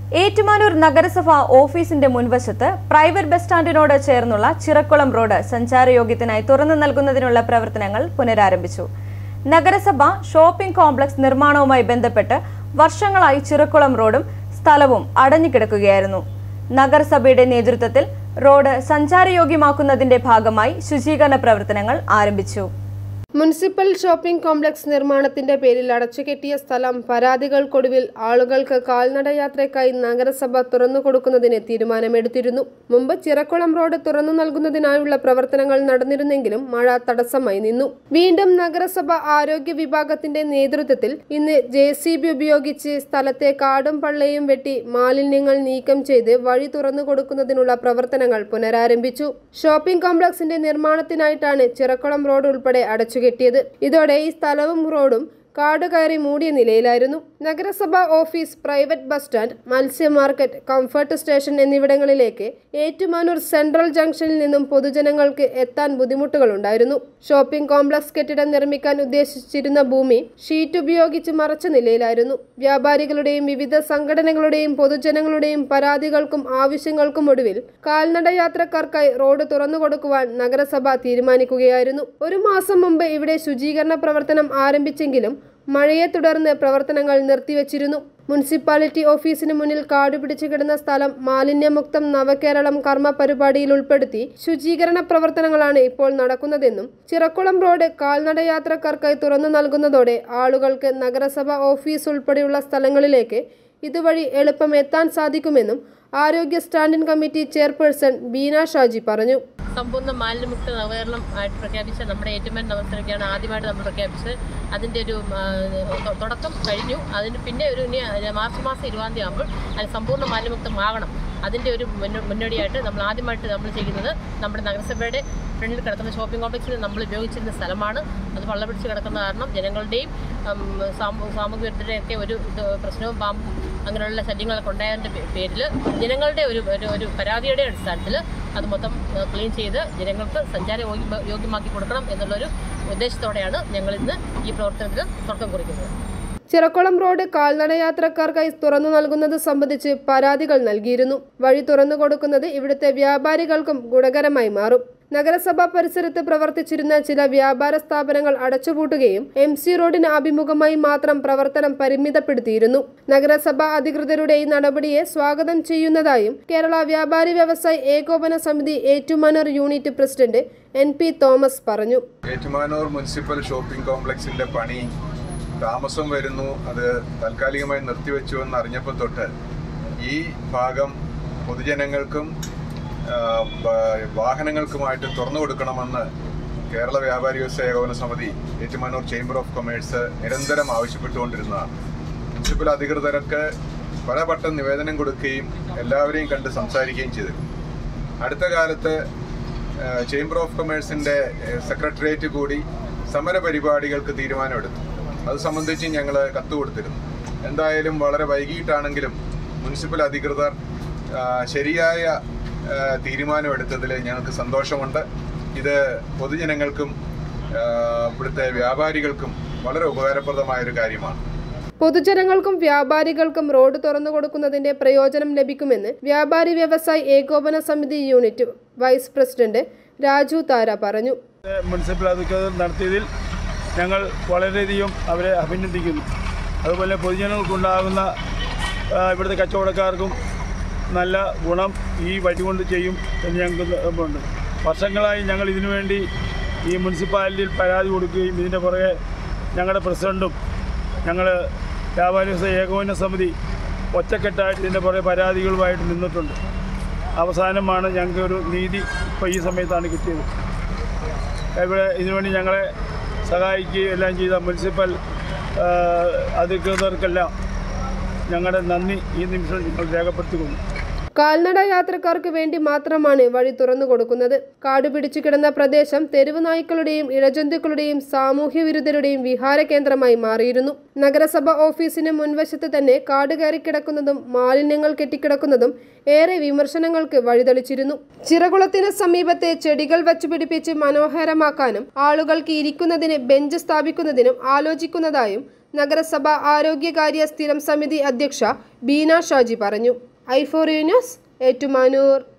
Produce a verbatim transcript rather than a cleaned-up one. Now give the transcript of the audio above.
ഏറ്റുമാനൂർ നഗരസഭ ഓഫീസിന്റെ മുൻവശത്ത് പ്രൈവറ്റ് ബസ് സ്റ്റാൻഡിനോട് ചേർന്നുള്ള ചിറക്കുളം റോഡ് സഞ്ചാരയോഗ്യത്തിനായി തുറന്നു നൽകുന്നതിനുള്ള പ്രവർത്തനങ്ങൾ പുനരാരംഭിച്ചു. നഗരസഭ ഷോപ്പിംഗ് കോംപ്ലക്സ് നിർമ്മാണവുമായി ബന്ധപ്പെട്ട് വർഷങ്ങളായി ചിറക്കുളം റോഡും സ്ഥലവും അടഞ്ഞുകിടക്കുകയായിരുന്നു. നഗരസഭയുടെ നേതൃത്വത്തിൽ റോഡ് സഞ്ചാരയോഗ്യമാക്കുന്നതിന്റെ ഭാഗമായി ശുചീകരണ പ്രവർത്തനങ്ങൾ ആരംഭിച്ചു. മുനിസിപ്പൽ ഷോപ്പിംഗ് കോംപ്ലക്സ് നിർമ്മാണത്തിന്റെ പേരിൽ അടച്ചുകെട്ടിയ സ്ഥലം പരാതികൾക്കൊടുവിൽ ആളുകൾക്ക് കാൽനടയാത്രയ്ക്കായി നഗരസഭ തുറന്നു കൊടുക്കുന്നതിന് തീരുമാനമെടുത്തിരുന്നു. മുമ്പ് ചിറക്കുളം റോഡ് തുറന്നു നൽകുന്നതിനായുള്ള പ്രവർത്തനങ്ങൾ നടന്നിരുന്നെങ്കിലും മഴ തടസ്സമായി നിന്നു. വീണ്ടും നഗരസഭ ആരോഗ്യ വിഭാഗത്തിന്റെ നേതൃത്വത്തിൽ ഇന്ന് ജെ സി ബി ഉപയോഗിച്ച് സ്ഥലത്തെ കാടും പള്ളയും വെട്ടി മാലിന്യങ്ങൾ നീക്കം ചെയ്ത് വഴി തുറന്നു കൊടുക്കുന്നതിനുള്ള പ്രവർത്തനങ്ങൾ പുനരാരംഭിച്ചു. ഷോപ്പിംഗ് കോംപ്ലക്സിന്റെ നിർമ്മാണത്തിനായിട്ടാണ് ചിറക്കുളം റോഡ് ഉൾപ്പെടെ അടച്ചു ിയത് ഇതോടെ ഈ സ്ഥലവും റോഡും കാട് കയറി മൂടിയ നിലയിലായിരുന്നു. നഗരസഭ ഓഫീസ്, പ്രൈവറ്റ് ബസ് സ്റ്റാൻഡ്, മത്സ്യ മാർക്കറ്റ്, കംഫർട്ട് സ്റ്റേഷൻ എന്നിവിടങ്ങളിലേക്ക് ഏറ്റുമാനൂർ സെൻട്രൽ ജംഗ്ഷനിൽ നിന്നും പൊതുജനങ്ങൾക്ക് എത്താൻ ബുദ്ധിമുട്ടുകളുണ്ടായിരുന്നു. ഷോപ്പിംഗ് കോംപ്ലക്സ് കെട്ടിടം നിർമ്മിക്കാൻ ഉദ്ദേശിച്ചിരുന്ന ഭൂമി ഷീറ്റ് ഉപയോഗിച്ച് മറച്ച നിലയിലായിരുന്നു. വ്യാപാരികളുടെയും വിവിധ സംഘടനകളുടെയും പൊതുജനങ്ങളുടെയും പരാതികൾക്കും ആവശ്യങ്ങൾക്കും ഒടുവിൽ കാൽനടയാത്രക്കാർക്കായി റോഡ് തുറന്നു കൊടുക്കുവാൻ നഗരസഭ തീരുമാനിക്കുകയായിരുന്നു. ഒരു മാസം മുമ്പ് ഇവിടെ ശുചീകരണ പ്രവർത്തനം ആരംഭിച്ചെങ്കിലും മഴയെ തുടർന്ന് പ്രവർത്തനങ്ങൾ നിർത്തിവച്ചിരുന്നു. മുനിസിപ്പാലിറ്റി ഓഫീസിന് മുന്നിൽ കാടുപിടിച്ചു കിടന്ന സ്ഥലം മാലിന്യമുക്തം നവകേരളം കർമ്മ പരിപാടിയിൽ ഉൾപ്പെടുത്തി ശുചീകരണ പ്രവർത്തനങ്ങളാണ് ഇപ്പോൾ നടക്കുന്നതെന്നും ചിറക്കുളം റോഡ് കാൽനടയാത്രക്കാർക്കായി തുറന്നു നൽകുന്നതോടെ ആളുകൾക്ക് നഗരസഭ ഓഫീസ് ഉൾപ്പെടെയുള്ള സ്ഥലങ്ങളിലേക്ക് ഇതുവഴി എളുപ്പം എത്താൻ സാധിക്കുമെന്നും ആരോഗ്യ standing committee chairperson Beena Shaji പറഞ്ഞു. സമ്പൂർണ്ണ മാലിന്യമുക്ത നവകേരളം ആയിട്ട് പ്രഖ്യാപിച്ച നമ്മുടെ ഏറ്റുമാനൂർ നഗരസഭയ്ക്കാണ് ആദ്യമായിട്ട് നമ്മൾ പ്രഖ്യാപിച്ചത്. അതിൻ്റെ ഒരു തുടക്കം കഴിഞ്ഞു. അതിന് പിന്നെ ഒരു മാർച്ച് മാസം ഇരുപതാം തീയതി ആകുമ്പോൾ അത് സമ്പൂർണ്ണ മാലിന്യമുക്തമാകണം. അതിൻ്റെ ഒരു മുന്നോടിയായിട്ട് നമ്മൾ ആദ്യമായിട്ട് നമ്മൾ ചെയ്യുന്നത് നമ്മുടെ നഗരസഭയുടെ ഫ്രണ്ടിൽ കിടക്കുന്ന ഷോപ്പിംഗ് കോംപ്ലക്സിൽ നമ്മൾ ഉപയോഗിച്ചിരുന്ന സ്ഥലമാണ്. അത് വള്ളം പിടിച്ച് കിടക്കുന്ന കാരണം ജനങ്ങളുടെയും സാമൂഹ്യ വിരുദ്ധരുടെയൊക്കെ ഒരു പ്രശ്നവും പാമ്പും അങ്ങനെയുള്ള ശല്യങ്ങളൊക്കെ ഉണ്ടായതിൻ്റെ പേരിൽ ജനങ്ങളുടെ ഒരു ഒരു പരാതിയുടെ അടിസ്ഥാനത്തിൽ അത് മൊത്തം ക്ലീൻ ചെയ്ത് ജനങ്ങൾക്ക് സഞ്ചാര യോഗ്യമാക്കി കൊടുക്കണം എന്നുള്ളൊരു ഉദ്ദേശത്തോടെയാണ് ഞങ്ങളിന്ന് ഈ പ്രവർത്തനത്തിന് തുടക്കം കുറിക്കുന്നത്. ചിറക്കുളം റോഡ് കാൽനടയാത്രക്കാർക്കായി തുറന്നു നൽകുന്നത് സംബന്ധിച്ച് പരാതികൾ നൽകിയിരുന്നു. വഴി തുറന്നു കൊടുക്കുന്നത് ഇവിടുത്തെ വ്യാപാരികൾക്കും ഗുണകരമായി മാറും. നഗരസഭാ പരിസരത്ത് പ്രവർത്തിച്ചിരുന്ന ചില വ്യാപാര സ്ഥാപനങ്ങൾ അടച്ചുപൂട്ടുകയും എം സി റോഡിന് അഭിമുഖമായി മാത്രം പ്രവർത്തനം പരിമിതപ്പെടുത്തിയിരുന്നു. നഗരസഭാ അധികൃതരുടെ ഈ നടപടിയെ സ്വാഗതം ചെയ്യുന്നതായും കേരള വ്യാപാരി വ്യവസായി ഏകോപന സമിതി Ettumanoor unit president N P Thomas പറഞ്ഞു. ഏറ്റുമാനൂർ മുനിസിപ്പൽ ഷോപ്പിംഗ് കോംപ്ലക്സിന്റെ പണി താമസം വരുന്നു, അത് താൽക്കാലികമായി നിർത്തിവെച്ചു എന്ന് അറിഞ്ഞപ്പോൾ തൊട്ട് ഈ ഭാഗം പൊതുജനങ്ങൾക്കും വാഹനങ്ങൾക്കുമായിട്ട് തുറന്നു കൊടുക്കണമെന്ന് കേരള വ്യാപാരി വ്യവസായ ഏകോപന സമിതി ഏറ്റുമാനൂർ ചേംബർ ഓഫ് കൊമേഴ്സ് നിരന്തരം ആവശ്യപ്പെട്ടുകൊണ്ടിരുന്നതാണ്. മുനിസിപ്പൽ അധികൃതർക്ക് പലവട്ടം നിവേദനം കൊടുക്കുകയും എല്ലാവരെയും കണ്ട് സംസാരിക്കുകയും ചെയ്തിരുന്നു. അടുത്ത കാലത്ത് ചേംബർ ഓഫ് കൊമേഴ്സിൻ്റെ സെക്രട്ടേറിയറ്റ് കൂടി സമര പരിപാടികൾക്ക് തീരുമാനമെടുത്തു. അത് സംബന്ധിച്ച് ഞങ്ങൾ കത്ത് കൊടുത്തിരുന്നു. എന്തായാലും വളരെ വൈകിട്ടാണെങ്കിലും മുനിസിപ്പൽ അധികൃതർ ശരിയായ തീരുമാനമെടുത്തതിൽ ഞങ്ങൾക്ക് സന്തോഷമുണ്ട്. ഇത് പൊതുജനങ്ങൾക്കും ഇവിടുത്തെ വ്യാപാരികൾക്കും വളരെ ഉപകാരപ്രദമായൊരു കാര്യമാണ്. പൊതുജനങ്ങൾക്കും വ്യാപാരികൾക്കും റോഡ് തുറന്നു കൊടുക്കുന്നതിന്റെ പ്രയോജനം ലഭിക്കുമെന്ന് വ്യാപാരി വ്യവസായി ഏകോപന സമിതി unit vice president Raju Thara പറഞ്ഞു. മുനിസിപ്പൽ അധികൃതർ നടത്തിയതിൽ ഞങ്ങൾ വളരെയധികം അവരെ അഭിനന്ദിക്കുന്നു. അതുപോലെ പൊതുജനങ്ങൾക്കുണ്ടാകുന്ന ഇവിടുത്തെ കച്ചവടക്കാർക്കും നല്ല ഗുണം ഈ വഴി കൊണ്ട് ചെയ്യും എന്ന് ഞങ്ങൾക്ക് ഉണ്ട്. വർഷങ്ങളായി ഞങ്ങൾ ഇതിനുവേണ്ടി ഈ മുനിസിപ്പാലിറ്റിയിൽ പരാതി കൊടുക്കുകയും ഇതിൻ്റെ പുറകെ ഞങ്ങളുടെ പ്രസിഡൻറ്റും ഞങ്ങൾ വ്യാപാരി വ്യവസായ ഏകോപന സമിതി ഒറ്റക്കെട്ടായിട്ട് ഇതിൻ്റെ പുറകെ പരാതികളുമായിട്ട് നിന്നിട്ടുണ്ട്. അവസാനമാണ് ഞങ്ങൾക്ക് ഒരു നീതി ഇപ്പോൾ ഈ സമയത്താണ് കിട്ടിയത്. ഇവിടെ ഇതിനുവേണ്ടി ഞങ്ങളെ സഹായിക്കുകയും എല്ലാം ചെയ്ത മുനിസിപ്പൽ അധികൃതർക്കെല്ലാം ഞങ്ങളുടെ നന്ദി ഈ നിമിഷം ഞങ്ങൾ രേഖപ്പെടുത്തിക്കൊണ്ടു. കാൽനട യാത്രക്കാർക്ക് വേണ്ടി മാത്രമാണ് വഴി തുറന്നു കൊടുക്കുന്നത്. കാടുപിടിച്ചു കിടന്ന പ്രദേശം തെരുവ് നായ്ക്കളുടെയും ഇഴജന്തുക്കളുടെയും സാമൂഹ്യ വിരുദ്ധരുടെയും വിഹാര കേന്ദ്രമായി മാറിയിരുന്നു. നഗരസഭ ഓഫീസിന് മുൻവശത്ത് തന്നെ കാട് കയറിക്കിടക്കുന്നതും മാലിന്യങ്ങൾ കെട്ടിക്കിടക്കുന്നതും ഏറെ വിമർശനങ്ങൾക്ക് വഴിതെളിച്ചിരുന്നു. ചിറകുളത്തിന് സമീപത്തെ ചെടികൾ വച്ചുപിടിപ്പിച്ച് മനോഹരമാക്കാനും ആളുകൾക്ക് ഇരിക്കുന്നതിന് ബെഞ്ച് സ്ഥാപിക്കുന്നതിനും ആലോചിക്കുന്നതായും നഗരസഭ ആരോഗ്യകാര്യ സ്ഥിരം സമിതി അധ്യക്ഷ ബീന ഷാജി പറഞ്ഞു. I four news, Ettumanoor.